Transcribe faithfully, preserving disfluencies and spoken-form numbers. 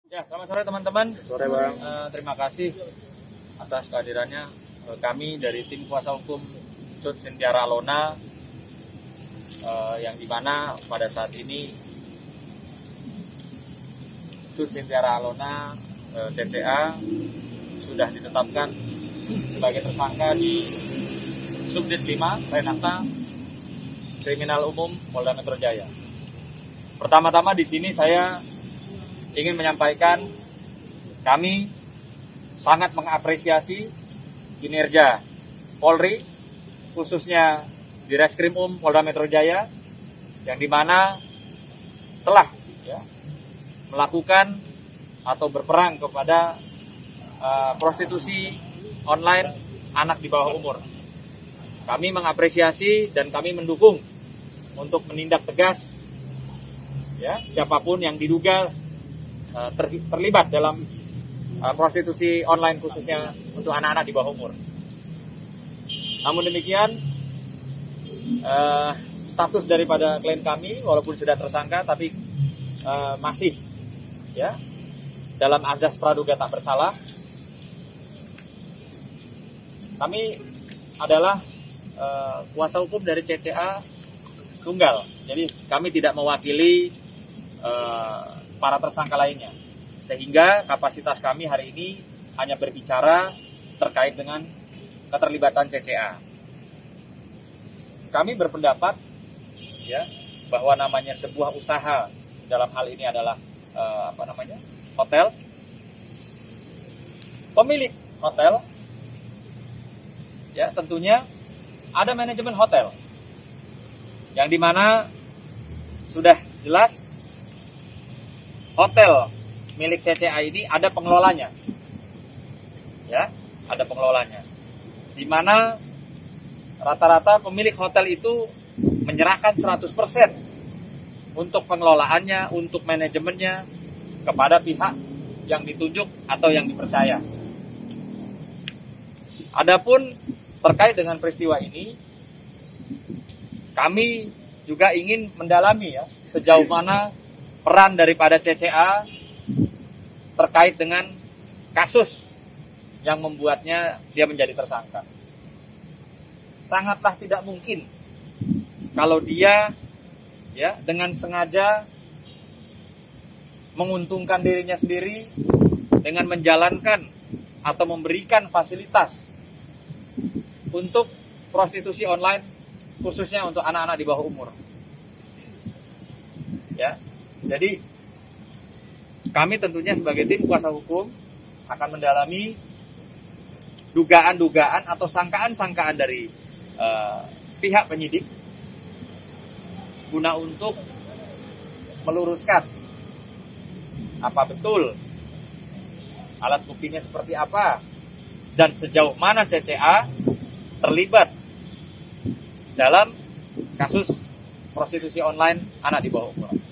Ya, selamat sore teman-teman. Sore Bang. Uh, terima kasih atas kehadirannya uh, kami dari tim kuasa hukum Cut Sintiara Alona, uh, yang dimana pada saat ini Cut Sintiara Alona uh, C C A sudah ditetapkan sebagai tersangka di Subdit lima Renata Kriminal Umum Polda Metro Jaya. Pertama-tama di sini saya ingin menyampaikan kami sangat mengapresiasi kinerja Polri, khususnya di Reskrim Um Polda Metro Jaya, yang dimana telah ya, melakukan atau berperang kepada uh, prostitusi online anak di bawah umur. Kami mengapresiasi dan kami mendukung untuk menindak tegas ya siapapun yang diduga uh, ter, terlibat dalam uh, prostitusi online, khususnya untuk anak-anak di bawah umur. Namun demikian, uh, status daripada klien kami walaupun sudah tersangka tapi uh, masih ya dalam azas praduga tak bersalah. Kami adalah uh, kuasa hukum dari C C A tunggal, jadi kami tidak mewakili uh, para tersangka lainnya, sehingga kapasitas kami hari ini hanya berbicara terkait dengan keterlibatan C C A. Kami berpendapat ya bahwa namanya sebuah usaha, dalam hal ini adalah uh, apa namanya hotel, pemilik hotel ya tentunya ada manajemen hotel yang dimana sudah jelas hotel milik C C A ini ada pengelolanya, ya ada pengelolanya, dimana rata-rata pemilik hotel itu menyerahkan seratus persen untuk pengelolaannya, untuk manajemennya kepada pihak yang ditunjuk atau yang dipercaya. Adapun terkait dengan peristiwa ini, kami juga ingin mendalami ya sejauh mana peran daripada C C A terkait dengan kasus yang membuatnya dia menjadi tersangka. Sangatlah tidak mungkin kalau dia ya dengan sengaja menguntungkan dirinya sendiri dengan menjalankan atau memberikan fasilitas untuk prostitusi online, khususnya untuk anak-anak di bawah umur. Ya, jadi kami tentunya sebagai tim kuasa hukum akan mendalami dugaan-dugaan atau sangkaan-sangkaan dari uh, pihak penyidik guna untuk meluruskan apa betul alat buktinya seperti apa dan sejauh mana C C A terlibat dalam kasus prostitusi online anak di bawah umur.